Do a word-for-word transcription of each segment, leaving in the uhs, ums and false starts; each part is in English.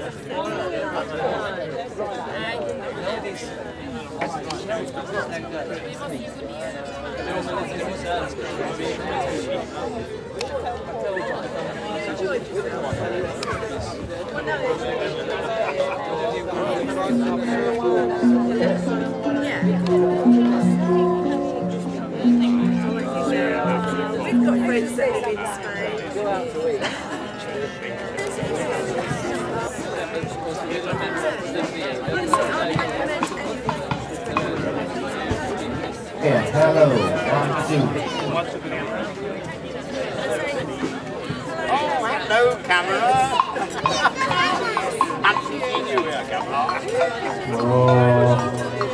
We've got friends that live in Spain. Yeah, hello, one, two. Oh, hello, camera. Haven't seen you here, camera. Oh.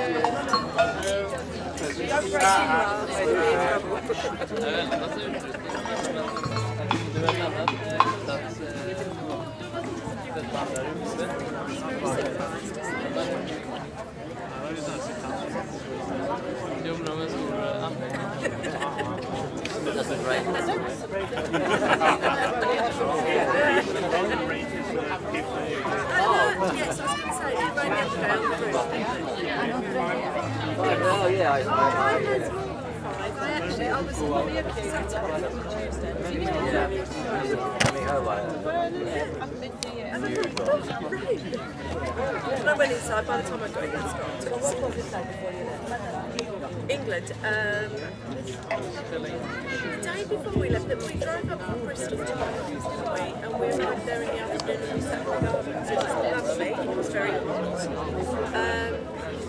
Oh, yeah, I, I, I, I actually, I was probably over to Saturday or Tuesday. Yeah, coming over. And I thought, great. And I went inside, by the time I got in, it's got to what was it like before you left? England. Um, the day before we left, we drove up from Bristol to Wales, didn't we? And we arrived there in the afternoon and we sat in the gardens. It was lovely, it was very hot. Um,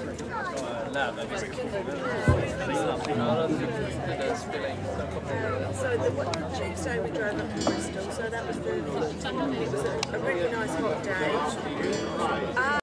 So the, what, the Tuesday we drove up to Bristol, so that was the fourteenth. It was a, a really nice hot day.